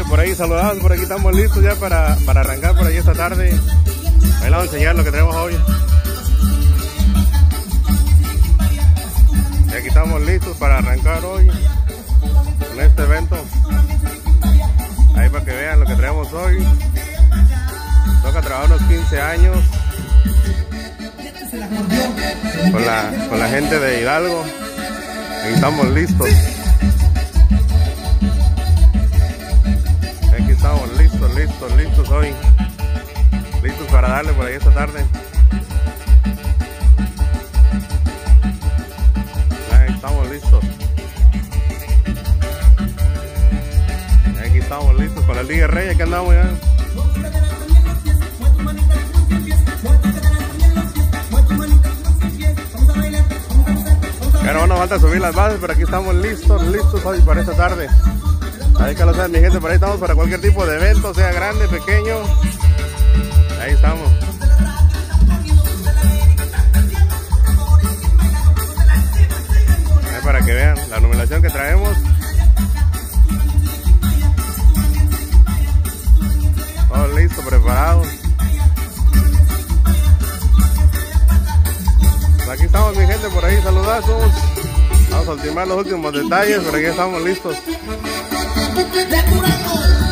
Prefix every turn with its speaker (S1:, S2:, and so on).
S1: por ahí, saludados, por aquí estamos listos ya para arrancar por ahí esta tarde. Ahí les vamos a enseñar lo que tenemos hoy. Y aquí estamos listos para arrancar hoy con este evento. Ahí para que vean lo que traemos hoy. Toca trabajar unos 15 años con la gente de Hidalgo. Aquí estamos listos. Aquí estamos listos hoy. Listos para darle por ahí esta tarde. Ahí estamos listos. Aquí estamos listos con el DJ Rey. Aquí andamos ya. Pero no nos falta subir las bases, pero aquí estamos listos hoy para esta tarde. Ahí que lo saben mi gente, por ahí estamos para cualquier tipo de evento, sea grande, pequeño. Ahí estamos. Ahí para que vean la numeración que traemos. Todo listo, preparado. Aquí estamos mi gente, por ahí saludazos. Vamos a ultimar los últimos detalles, por aquí estamos listos.